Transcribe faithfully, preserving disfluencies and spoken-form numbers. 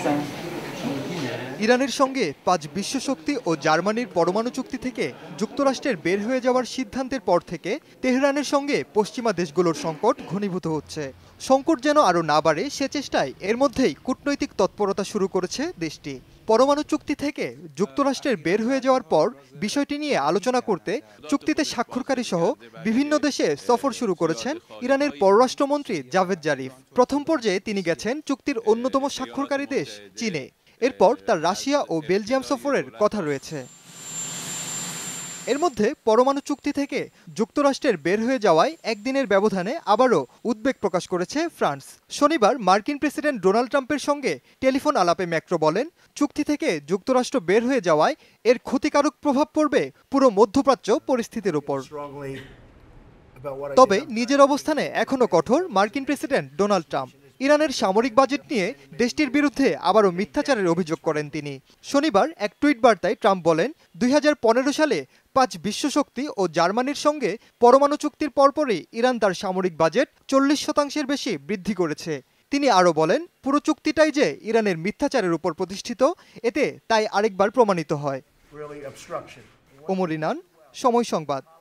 ইরানের সঙ্গে পাঁচ বিশ্বশক্তি ও জার্মানির পরমাণু চুক্তি থেকে যুক্তরাষ্ট্রের বের হয়ে যাওয়ার সিদ্ধান্তের পর থেকে তেহরানের সঙ্গে পশ্চিমা দেশগুলোর সংকট ঘনীভূত হচ্ছে। সংকট যেন আরও না বাড়ে সে চেষ্টায় এর মধ্যেই কূটনৈতিক তৎপরতা শুরু করেছে দেশটি। পরমাণু চুক্তি থেকে যুক্তরাষ্ট্রের বের হয়ে যাওয়ার পর বিষয়টি নিয়ে আলোচনা করতে চুক্তিতে স্বাক্ষরকারী সহ বিভিন্ন দেশে সফর শুরু করেছেন ইরানের পররাষ্ট্রমন্ত্রী জাভেদ জারিফ। প্রথম পর্যায়ে তিনি গেছেন চুক্তির অন্যতম স্বাক্ষরকারী দেশ চীনে। এরপর তার রাশিয়া ও বেলজিয়াম সফরের কথা রয়েছে। এর মধ্যে পরমাণু চুক্তি থেকে যুক্তরাষ্ট্রের বের হয়ে যাওয়ায় একদিনের ব্যবধানে আবারও উদ্বেগ প্রকাশ করেছে ফ্রান্স। শনিবার মার্কিন প্রেসিডেন্ট ডোনাল্ড ট্রাম্পের সঙ্গে টেলিফোন আলাপে ম্যাক্রো বলেন, চুক্তি থেকে যুক্তরাষ্ট্র বের হয়ে যাওয়ায় এর ক্ষতিকারক প্রভাব পড়বে পুরো মধ্যপ্রাচ্য পরিস্থিতির উপর। তবে নিজের অবস্থানে এখনও কঠোর মার্কিন প্রেসিডেন্ট ডোনাল্ড ট্রাম্প। ইরানের সামরিক বাজেট নিয়ে দেশটির বিরুদ্ধে আবারও মিথ্যাচারের অভিযোগ করেন তিনি। শনিবার এক টুইট বার্তায় ট্রাম্প বলেন, দুই হাজার পনেরো সালে পাঁচ বিশ্বশক্তি ও জার্মানির সঙ্গে পরমাণু চুক্তির পরপরই ইরান তার সামরিক বাজেট চল্লিশ শতাংশের বেশি বৃদ্ধি করেছে। তিনি আরও বলেন, পুরো চুক্তিটাই যে ইরানের মিথ্যাচারের উপর প্রতিষ্ঠিত, এতে তাই আরেকবার প্রমাণিত হয়। ওমর ইনান, সময় সংবাদ।